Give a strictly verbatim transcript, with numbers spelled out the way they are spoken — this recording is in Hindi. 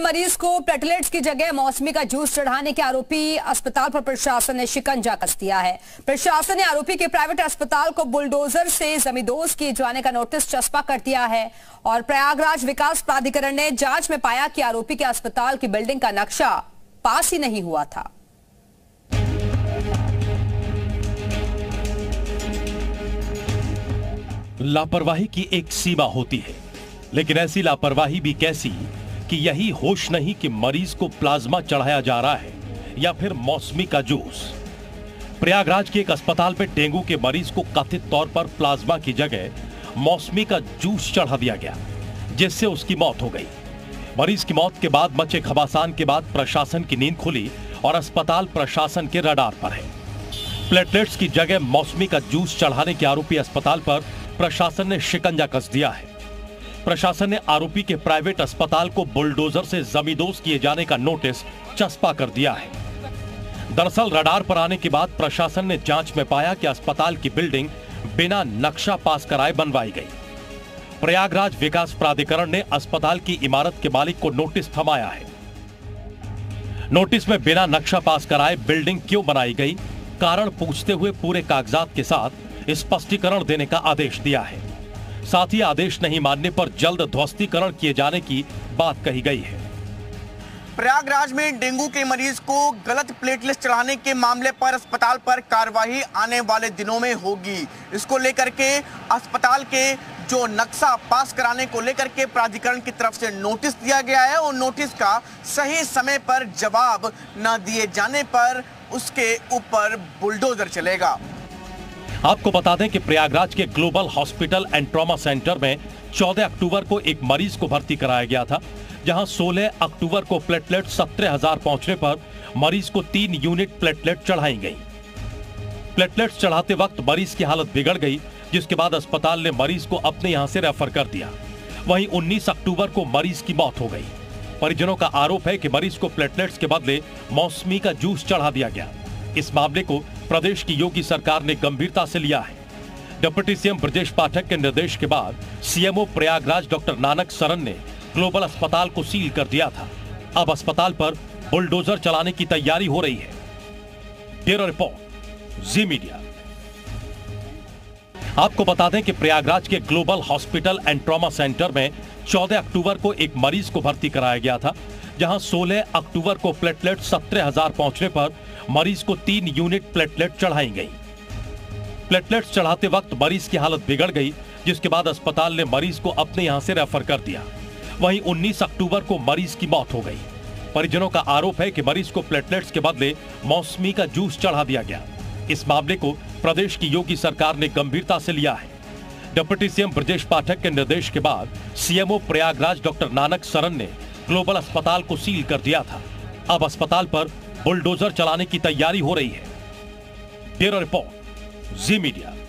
मरीज को प्लेटलेट्स की जगह मौसमी का जूस चढ़ाने के आरोपी अस्पताल पर प्रशासन ने शिकंजा कस दिया है। प्रशासन ने आरोपी के प्राइवेट अस्पताल को बुलडोजर से जमींदोज किए जाने का नोटिस चस्पा कर दिया है और प्रयागराज विकास प्राधिकरण ने जांच में पाया कि आरोपी के अस्पताल की बिल्डिंग का नक्शा पास ही नहीं हुआ था। लापरवाही की एक सीमा होती है, लेकिन ऐसी लापरवाही भी कैसी कि यही होश नहीं कि मरीज को प्लाज्मा चढ़ाया जा रहा है या फिर मौसमी का जूस। प्रयागराज के एक अस्पताल में डेंगू के मरीज को कथित तौर पर प्लाज्मा की जगह मौसमी का जूस चढ़ा दिया गया, जिससे उसकी मौत हो गई। मरीज की मौत के बाद मचे घमासान के बाद प्रशासन की नींद खुली और अस्पताल प्रशासन के रडार पर है। प्लेटलेट्स की जगह मौसमी का जूस चढ़ाने के आरोपी अस्पताल पर प्रशासन ने शिकंजा कस दिया है। प्रशासन ने आरोपी के प्राइवेट अस्पताल को बुलडोजर से जमींदोज किए जाने का नोटिस चस्पा कर दिया है। दरअसल रडार पर आने के बाद प्रशासन ने जांच में पाया कि अस्पताल की बिल्डिंग बिना नक्शा पास कराए बनवाई गई। प्रयागराज विकास प्राधिकरण ने अस्पताल की इमारत के मालिक को नोटिस थमाया है। नोटिस में बिना नक्शा पास कराए बिल्डिंग क्यों बनाई गई, कारण पूछते हुए पूरे कागजात के साथ स्पष्टीकरण देने का आदेश दिया है। साथ ही आदेश नहीं मानने पर जल्द ध्वस्तीकरण किए जाने की बात कही गई है। प्रयागराज में डेंगू के मरीज को गलत प्लेटलेट चढ़ाने के मामले पर अस्पताल पर कार्रवाई आने वाले दिनों में होगी। इसको लेकर के अस्पताल के जो नक्शा पास कराने को लेकर के प्राधिकरण की तरफ से नोटिस दिया गया है और नोटिस का सही समय पर जवाब न दिए जाने पर उसके ऊपर बुलडोजर चलेगा। आपको बता दें कि प्रयागराज के global hospital and trauma centre में चौदह अक्टूबर को एक मरीज को भर्ती कराया गया था, जहां सोलह अक्टूबर को प्लेटलेट सत्रह हजार पहुंचने पर मरीज को तीन यूनिट प्लेटलेट चढ़ाई गई। प्लेटलेट्स चढ़ाते वक्त मरीज की हालत बिगड़ गई, जिसके बाद अस्पताल ने मरीज को अपने यहां से रेफर कर दिया। वहीं उन्नीस अक्टूबर को मरीज की मौत हो गई। परिजनों का आरोप है कि मरीज को प्लेटलेट्स के बदले मौसमी का जूस चढ़ा दिया गया। इस मामले को प्रदेश की योगी सरकार ने गंभीरता से लिया है। डिप्टी सीएम ब्रजेश पाठक के निर्देश के बाद सीएमओ प्रयागराज डॉक्टर नानक सरन ने ग्लोबल अस्पताल को सील कर दिया था। अब अस्पताल पर बुलडोजर चलाने की तैयारी हो रही है। Bureau report, Zee media. आपको बता दें कि प्रयागराज के global hospital and trauma centre में चौदह अक्टूबर को एक मरीज को भर्ती कराया गया था, जहां सोलह अक्टूबर को प्लेटलेट सत्रह हजार पहुंचने पर मरीज को तीन यूनिट प्लेटलेट चढ़ाई गई। प्लेटलेट्स चढ़ाते वक्त मरीज की हालत बिगड़ गई, जिसके बाद अस्पताल ने मरीज को अपने यहां से रेफर कर दिया। वहीं उन्नीस अक्टूबर को मरीज की मौत हो गई। परिजनों का आरोप है कि मरीज को प्लेटलेट्स के बदले मौसमी का जूस चढ़ा दिया गया। इस मामले को प्रदेश की योगी सरकार ने गंभीरता से लिया है। डिप्टी सीएम ब्रजेश पाठक के निर्देश के बाद सीएमओ प्रयागराज डॉक्टर नानक सरन ने ग्लोबल अस्पताल को सील कर दिया था। अब अस्पताल पर बुलडोजर चलाने की तैयारी हो रही है। Bureau report, Zee media.